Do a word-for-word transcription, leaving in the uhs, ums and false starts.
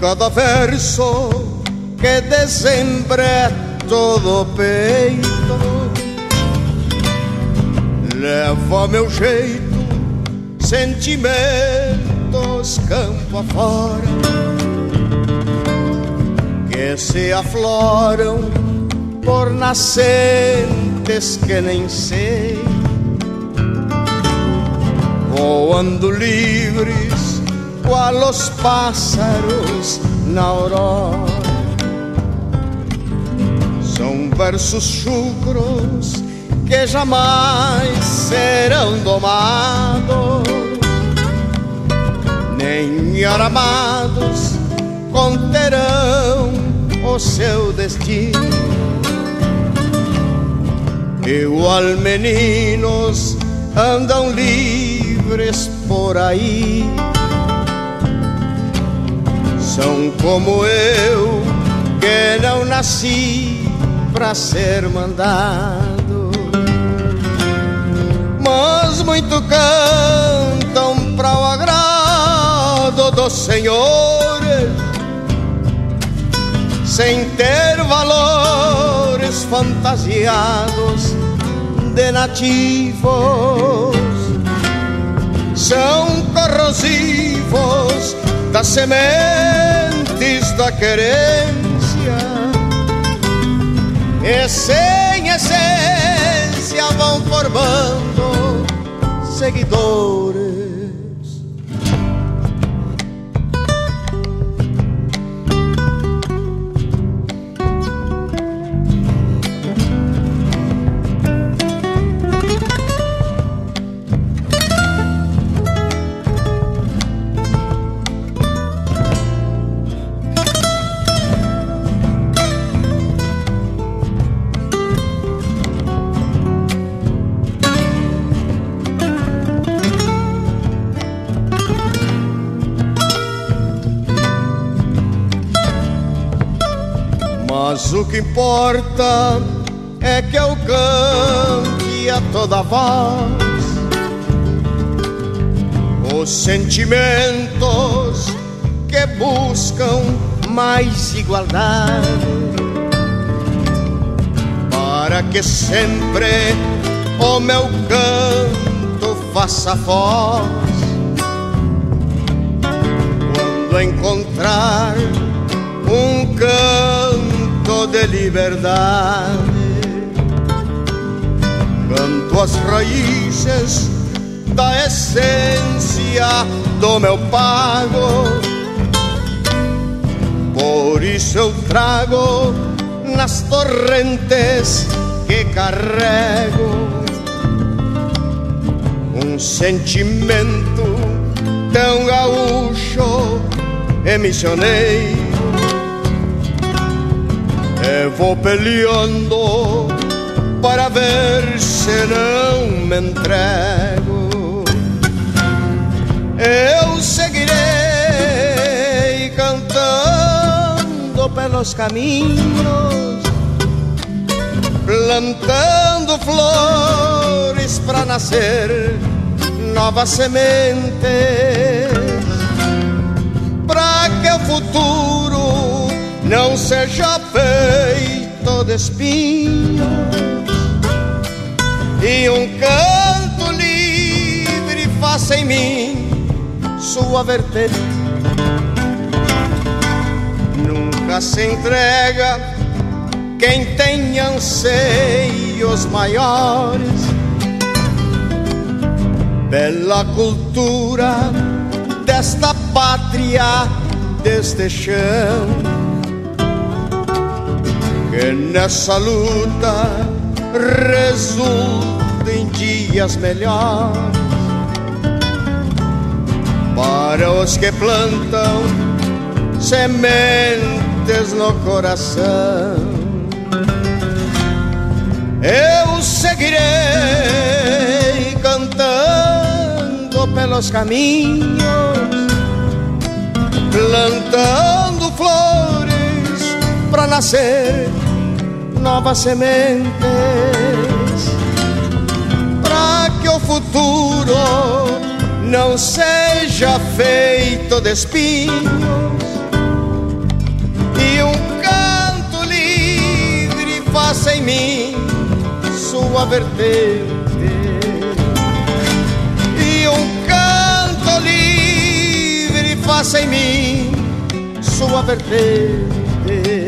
cada verso que desembra todo o peito leva meu jeito, sentimentos campo afora que se afloram por nascentes que nem sei, voando livres qual os pássaros na aurora. São versos chucros que jamais serão domados, nem aramados conterão o seu destino. Igual meninos andam livres por aí, são como eu que não nasci pra ser mandado, mas muito cantam para o agrado dos senhores, sem ter valores fantasiados de nativos. São corrosivos das sementes da querência, e sem essência vão formando seguidores. Mas o que importa é que eu cante a toda voz os sentimentos que buscam mais igualdade, para que sempre o meu canto faça voz quando encontrar um canto de liberdade. Canto as raízes da essência do meu pago, por isso eu trago nas torrentes que carrego um sentimento tão gaúcho e missioneiro. Eu vou peleando para ver se não me entrego. Eu seguirei cantando pelos caminhos, plantando flores para nascer novas sementes, para que o futuro não seja feito de espinhos e um canto livre faça em mim sua vertente. Nunca se entrega quem tem anseios maiores pela cultura desta pátria, deste chão, que nessa luta resulta em dias melhores para os que plantam sementes no coração. Eu seguirei cantando pelos caminhos, plantando flores para nascer novas sementes, para que o futuro não seja feito de espinhos e um canto livre faça em mim sua vertente, e um canto livre faça em mim sua vertente.